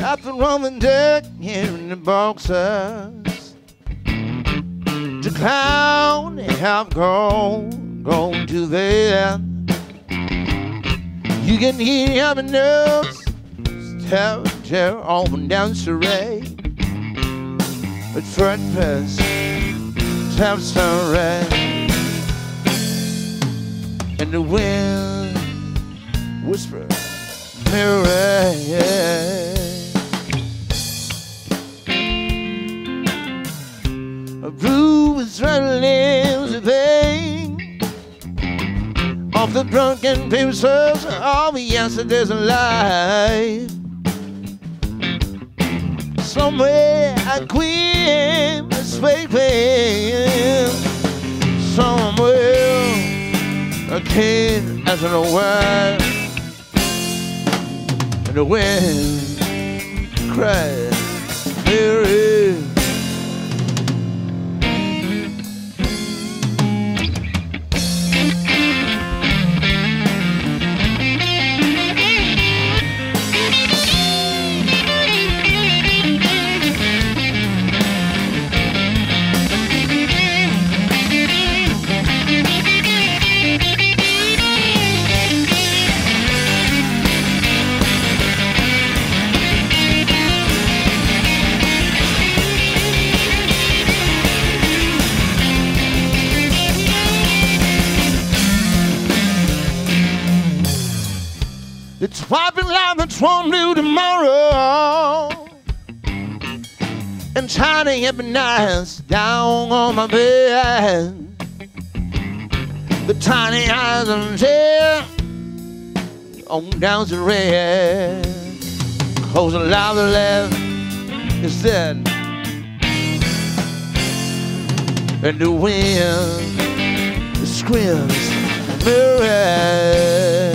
I've been roaming deck here in the boxes. The clown have gone to there. You can hear my notes tear off and down charade. But front press have some red. And the wind whispers mirror. A blue is rattling the vein of the drunken pieces of yesterday's life. Somewhere a queen is waiting. Somewhere a king as an aware. And the wind cries, Mary. It's wiping like it's won't do tomorrow. And trying to get me nice down on my bed. The tiny eyes and tear on down to red. Cause a lot of left is dead. And the wind screams, Mary.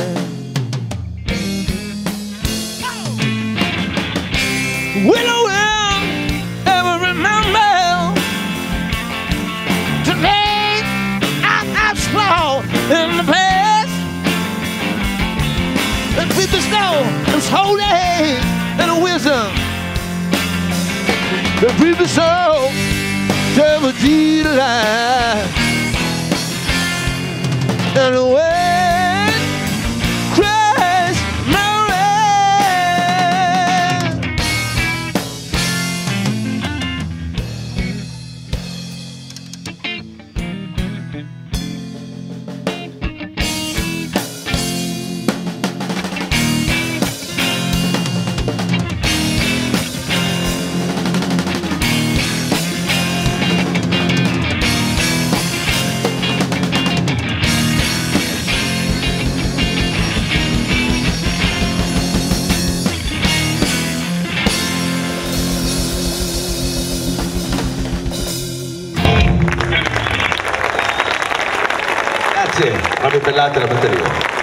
Will I ever remember today I've slow in the past? And with the snow and holy and the wisdom that with the soul never did lie. And the wind cries, Grazie, Fabio Bellatti alla batteria.